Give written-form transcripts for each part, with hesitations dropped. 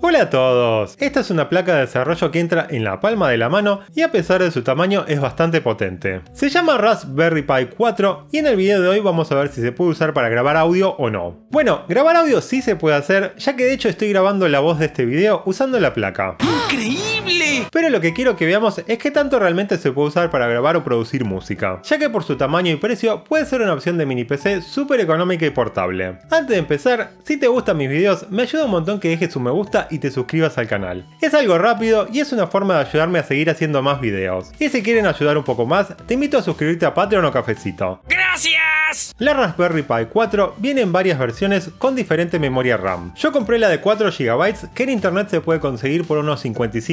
Hola a todos, esta es una placa de desarrollo que entra en la palma de la mano y a pesar de su tamaño es bastante potente. Se llama Raspberry Pi 4 y en el video de hoy vamos a ver si se puede usar para grabar audio o no. Bueno, grabar audio sí se puede hacer, ya que de hecho estoy grabando la voz de este video usando la placa. ¡Increíble! Pero lo que quiero que veamos es qué tanto realmente se puede usar para grabar o producir música, ya que por su tamaño y precio puede ser una opción de mini PC súper económica y portable. Antes de empezar, si te gustan mis videos, me ayuda un montón que dejes un me gusta y te suscribas al canal. Es algo rápido y es una forma de ayudarme a seguir haciendo más videos. Y si quieren ayudar un poco más, te invito a suscribirte a Patreon o Cafecito. ¡Gracias! La Raspberry Pi 4 viene en varias versiones con diferente memoria RAM. Yo compré la de 4 GB que en internet se puede conseguir por unos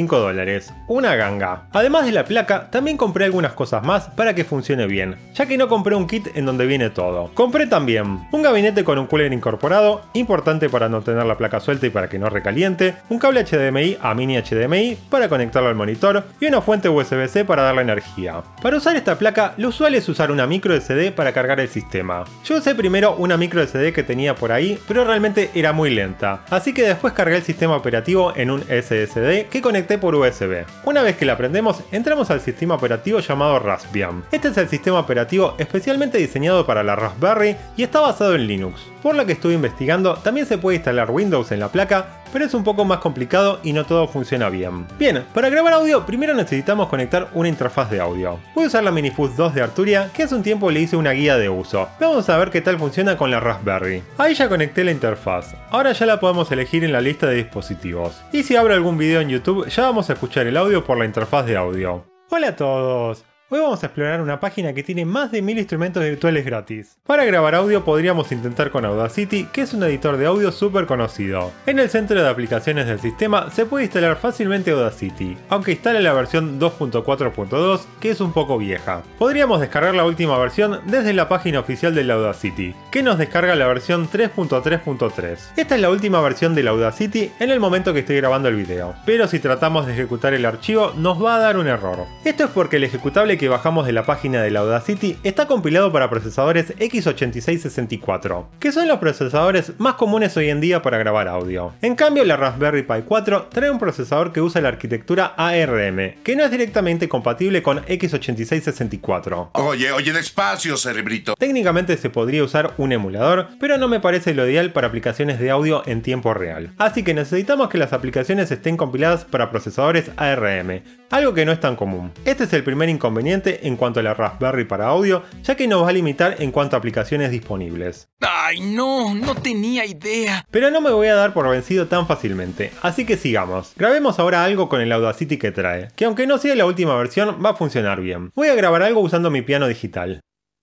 $55, una ganga. Además de la placa, también compré algunas cosas más para que funcione bien, ya que no compré un kit en donde viene todo. Compré también un gabinete con un cooler incorporado, importante para no tener la placa suelta y para que no recaliente, un cable HDMI a mini HDMI para conectarlo al monitor y una fuente USB-C para darle energía. Para usar esta placa, lo usual es usar una micro SD para cargar el sistema. Yo usé primero una micro SD que tenía por ahí, pero realmente era muy lenta, así que después cargué el sistema operativo en un SSD que conecté por USB. Una vez que la prendemos, entramos al sistema operativo llamado Raspbian. Este es el sistema operativo especialmente diseñado para la Raspberry y está basado en Linux. Por lo que estuve investigando, también se puede instalar Windows en la placa, pero es un poco más complicado y no todo funciona bien. Bien, para grabar audio primero necesitamos conectar una interfaz de audio. Voy a usar la Minifuz 2 de Arturia, que hace un tiempo le hice una guía de uso. Vamos a ver qué tal funciona con la Raspberry. Ahí ya conecté la interfaz, ahora ya la podemos elegir en la lista de dispositivos. Y si abro algún video en YouTube, ya vamos a escuchar el audio por la interfaz de audio. Hola a todos. Hoy vamos a explorar una página que tiene más de 1000 instrumentos virtuales gratis. Para grabar audio podríamos intentar con Audacity, que es un editor de audio súper conocido. En el centro de aplicaciones del sistema se puede instalar fácilmente Audacity, aunque instale la versión 2.4.2, que es un poco vieja. Podríamos descargar la última versión desde la página oficial del Audacity, que nos descarga la versión 3.3.3. Esta es la última versión del Audacity en el momento que estoy grabando el video, pero si tratamos de ejecutar el archivo nos va a dar un error. Esto es porque el ejecutable que bajamos de la página del Audacity está compilado para procesadores x86-64, que son los procesadores más comunes hoy en día para grabar audio. En cambio, la Raspberry Pi 4 trae un procesador que usa la arquitectura ARM, que no es directamente compatible con x86-64. Oye, despacio, cerebrito. Técnicamente se podría usar un emulador, pero no me parece lo ideal para aplicaciones de audio en tiempo real. Así que necesitamos que las aplicaciones estén compiladas para procesadores ARM, algo que no es tan común. Este es el primer inconveniente en cuanto a la Raspberry para audio, ya que nos va a limitar en cuanto a aplicaciones disponibles. ¡Ay, no tenía idea! Pero no me voy a dar por vencido tan fácilmente, así que sigamos. Grabemos ahora algo con el Audacity que trae, que aunque no sea la última versión, va a funcionar bien. Voy a grabar algo usando mi piano digital.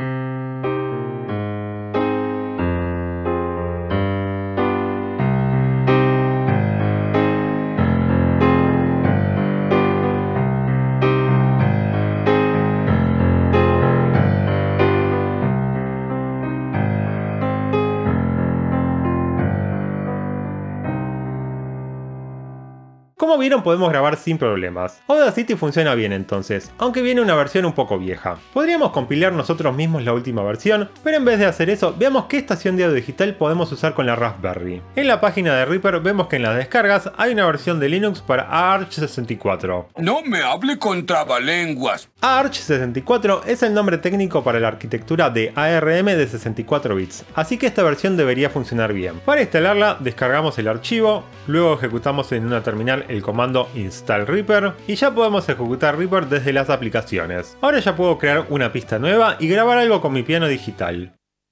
Como vieron, podemos grabar sin problemas. Audacity funciona bien entonces, aunque viene una versión un poco vieja. Podríamos compilar nosotros mismos la última versión, pero en vez de hacer eso, veamos qué estación de audio digital podemos usar con la Raspberry. En la página de Reaper vemos que en las descargas hay una versión de Linux para Arch 64. No me hable con trabalenguas. Arch 64 es el nombre técnico para la arquitectura de ARM de 64 bits, así que esta versión debería funcionar bien. Para instalarla, descargamos el archivo, luego ejecutamos en una terminal el comando install Reaper y ya podemos ejecutar Reaper desde las aplicaciones. Ahora ya puedo crear una pista nueva y grabar algo con mi piano digital.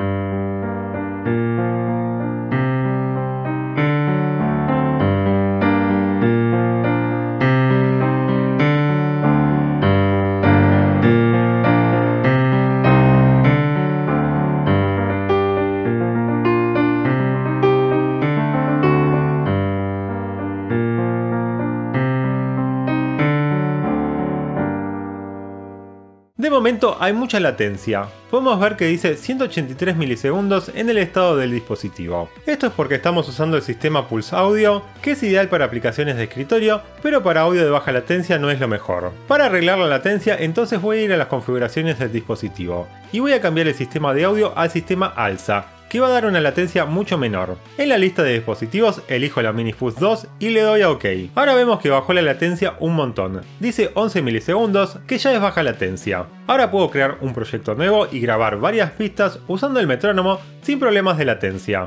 De momento hay mucha latencia. Podemos ver que dice 183 milisegundos en el estado del dispositivo. Esto es porque estamos usando el sistema Pulse Audio, que es ideal para aplicaciones de escritorio, pero para audio de baja latencia no es lo mejor. Para arreglar la latencia, entonces voy a ir a las configuraciones del dispositivo y voy a cambiar el sistema de audio al sistema ALSA, que va a dar una latencia mucho menor. En la lista de dispositivos elijo la Minifuzz 2 y le doy a OK. Ahora vemos que bajó la latencia un montón. Dice 11 milisegundos, que ya es baja latencia. Ahora puedo crear un proyecto nuevo y grabar varias pistas usando el metrónomo sin problemas de latencia.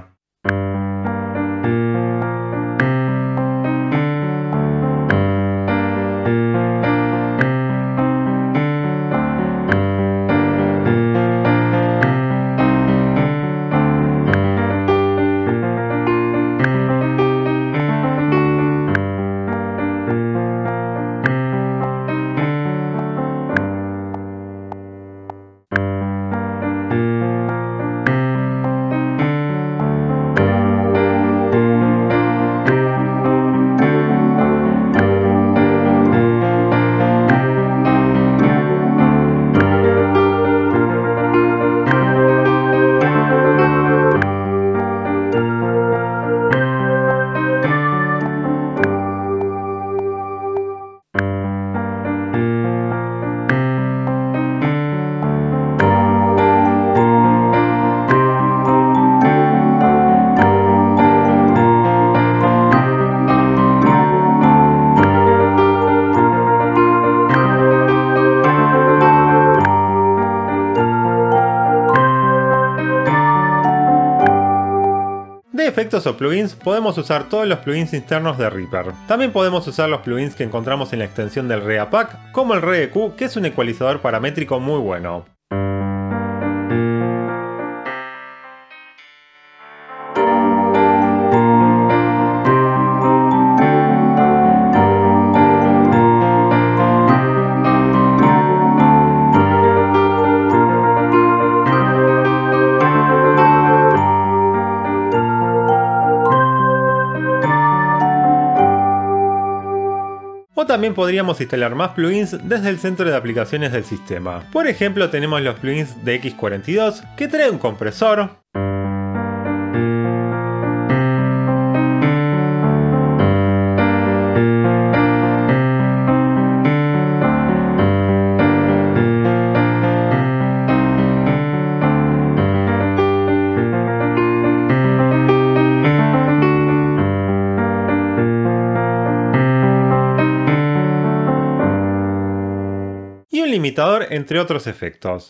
De efectos o plugins podemos usar todos los plugins internos de Reaper. También podemos usar los plugins que encontramos en la extensión del ReaPack, como el ReEQ, que es un ecualizador paramétrico muy bueno. O también podríamos instalar más plugins desde el centro de aplicaciones del sistema. Por ejemplo, tenemos los plugins de X42, que trae un compresor, y un limitador, entre otros efectos.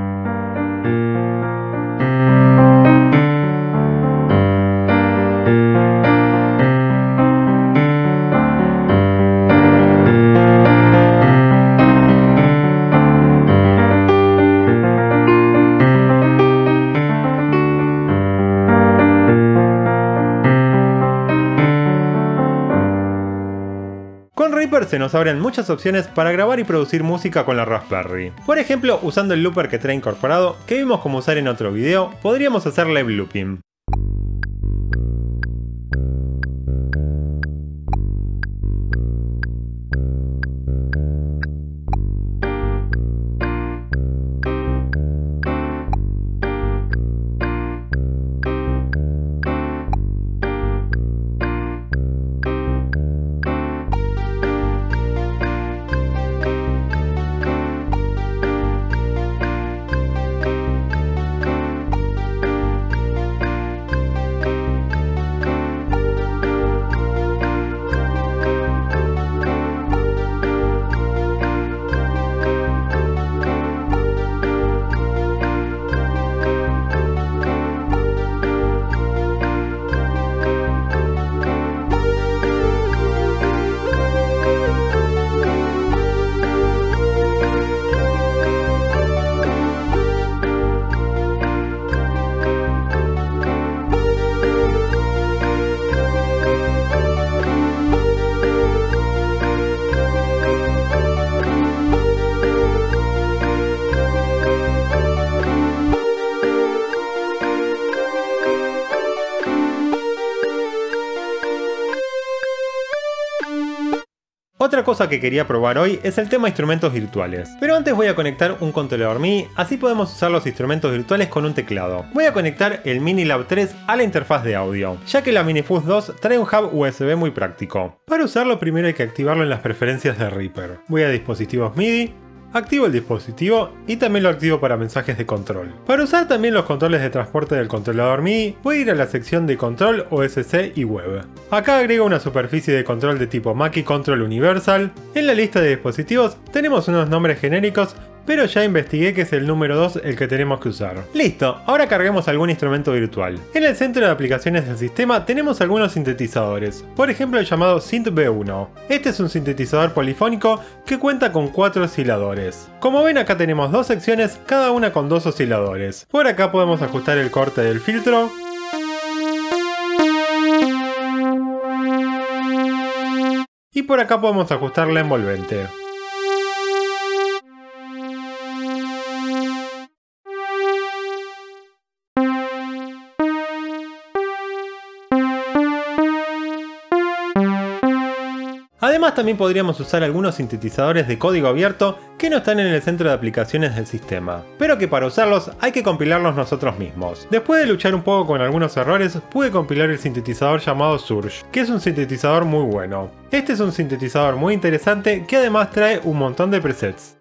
Con Reaper se nos abren muchas opciones para grabar y producir música con la Raspberry. Por ejemplo, usando el looper que trae incorporado, que vimos cómo usar en otro video, podríamos hacer live looping. Otra cosa que quería probar hoy es el tema instrumentos virtuales. Pero antes voy a conectar un controlador MIDI, así podemos usar los instrumentos virtuales con un teclado. Voy a conectar el Minilab 3 a la interfaz de audio, ya que la Minifuzz 2 trae un hub USB muy práctico. Para usarlo primero hay que activarlo en las preferencias de Reaper. Voy a dispositivos MIDI, activo el dispositivo y también lo activo para mensajes de control. Para usar también los controles de transporte del controlador MIDI, voy a ir a la sección de control, OSC y web. Acá agrego una superficie de control de tipo Mackie Control Universal. En la lista de dispositivos tenemos unos nombres genéricos, pero ya investigué que es el número 2 el que tenemos que usar. Listo, ahora carguemos algún instrumento virtual. En el centro de aplicaciones del sistema tenemos algunos sintetizadores, por ejemplo el llamado Synth B1. Este es un sintetizador polifónico que cuenta con 4 osciladores. Como ven, acá tenemos dos secciones, cada una con 2 osciladores. Por acá podemos ajustar el corte del filtro. Y por acá podemos ajustar la envolvente. Además, también podríamos usar algunos sintetizadores de código abierto que no están en el centro de aplicaciones del sistema, pero que para usarlos hay que compilarlos nosotros mismos. Después de luchar un poco con algunos errores, pude compilar el sintetizador llamado Surge, que es un sintetizador muy bueno. Este es un sintetizador muy interesante que además trae un montón de presets.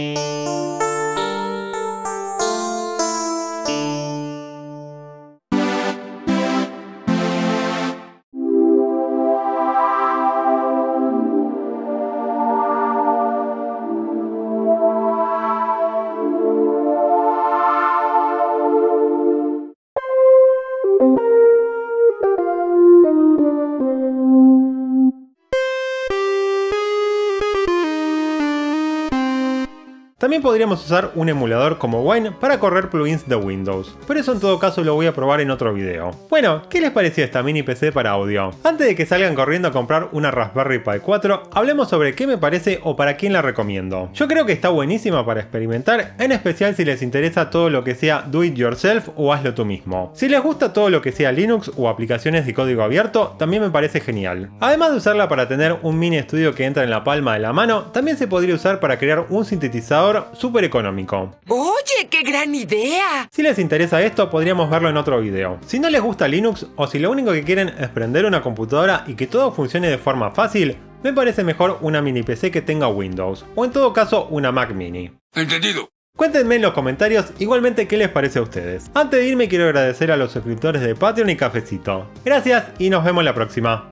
También podríamos usar un emulador como Wine para correr plugins de Windows, pero eso en todo caso lo voy a probar en otro video. Bueno, ¿qué les pareció esta mini PC para audio? Antes de que salgan corriendo a comprar una Raspberry Pi 4, hablemos sobre qué me parece o para quién la recomiendo. Yo creo que está buenísima para experimentar, en especial si les interesa todo lo que sea do it yourself o hazlo tú mismo. Si les gusta todo lo que sea Linux o aplicaciones de código abierto, también me parece genial. Además de usarla para tener un mini estudio que entra en la palma de la mano, también se podría usar para crear un sintetizador súper económico. ¡Oye, qué gran idea! Si les interesa esto, podríamos verlo en otro video. Si no les gusta Linux o si lo único que quieren es prender una computadora y que todo funcione de forma fácil, me parece mejor una mini PC que tenga Windows, o en todo caso una Mac mini. Entendido. Cuéntenme en los comentarios igualmente qué les parece a ustedes. Antes de irme quiero agradecer a los suscriptores de Patreon y Cafecito. Gracias y nos vemos la próxima.